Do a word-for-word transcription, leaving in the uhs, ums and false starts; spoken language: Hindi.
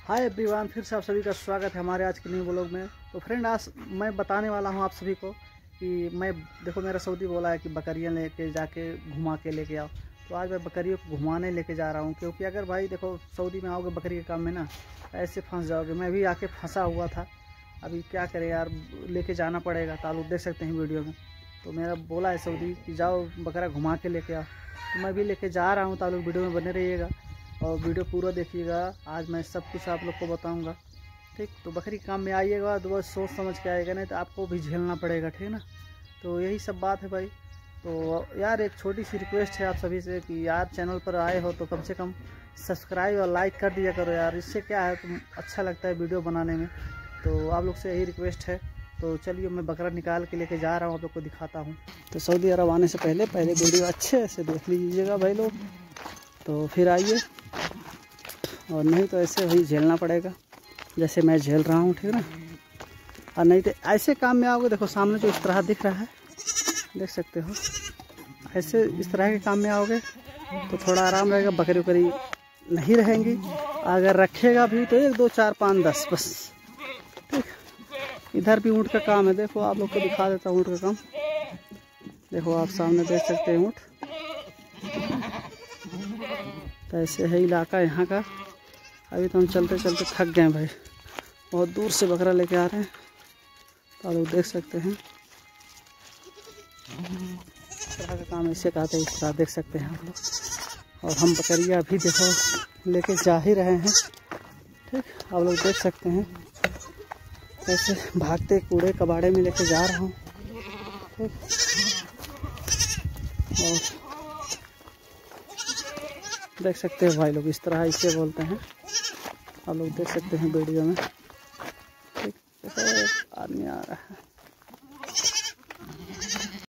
हाय एवरीवन, फिर से आप सभी का स्वागत है हमारे आज के न्यू ब्लॉग में। तो फ्रेंड, आज मैं बताने वाला हूं आप सभी को कि मैं देखो मेरा सऊदी बोला है कि बकरियां लेके जाके घुमा के लेके आओ। तो आज मैं बकरियों को घुमाने लेके जा रहा हूं, क्योंकि अगर भाई देखो सऊदी में आओगे बकरी के काम में ना, ऐसे फंस जाओगे। मैं भी आके फंसा हुआ था, अभी क्या करें यार, लेके जाना पड़ेगा। तो आप लोग देख सकते हैं वीडियो में। तो मेरा बोला है सऊदी कि जाओ बकरा घुमा के लेके आओ, तो मैं भी लेके जा रहा हूँ। तो आप लोग वीडियो में बने रहिएगा और वीडियो पूरा देखिएगा। आज मैं सब कुछ आप लोग को बताऊंगा, ठीक। तो बकरी काम में आइएगा तो बस सोच समझ के आएगा, नहीं तो आपको भी झेलना पड़ेगा, ठीक ना। तो यही सब बात है भाई। तो यार एक छोटी सी रिक्वेस्ट है आप सभी से कि यार चैनल पर आए हो तो कम से कम सब्सक्राइब और लाइक कर दिया करो यार। इससे क्या है, तो अच्छा लगता है वीडियो बनाने में। तो आप लोग से यही रिक्वेस्ट है। तो चलिए मैं बकरा निकाल के लेके जा रहा हूँ, आप लोग को दिखाता हूँ। तो सऊदी अरब आने से पहले पहले वीडियो अच्छे से देख लीजिएगा भाई लोग, तो फिर आइए। और नहीं तो ऐसे वही झेलना पड़ेगा जैसे मैं झेल रहा हूँ, ठीक ना। और नहीं तो ऐसे काम में आओगे, देखो सामने जो इस तरह दिख रहा है, देख सकते हो। ऐसे इस तरह के काम में आओगे तो थोड़ा आराम रहेगा, बकरी उकरी नहीं रहेंगी। अगर रखेगा भी तो एक दो चार पाँच दस बस, ठीक। इधर भी ऊँट का काम है, देखो आप लोग को दिखा देता हूँ ऊँट का काम। देखो आप सामने देख सकते हैं ऊँट। तो ऐसे है इलाका यहाँ का। अभी तो हम चलते चलते थक गए भाई, बहुत दूर से बकरा लेके आ रहे हैं। तो आप लोग देख सकते हैं इस तरह का काम ऐसे कहते हैं, इस तरह देख सकते हैं आप लोग। और हम बकरियाँ अभी देखो लेके जा ही रहे हैं, ठीक। आप लोग देख सकते हैं ऐसे भागते कूड़े कबाड़े में लेके जा रहा हूँ, ठीक। और देख सकते हैं भाई लोग, इस तरह इसे बोलते हैं। आप लोग देख सकते हैं वीडियो में, ठीक। आदमी आ रहा है।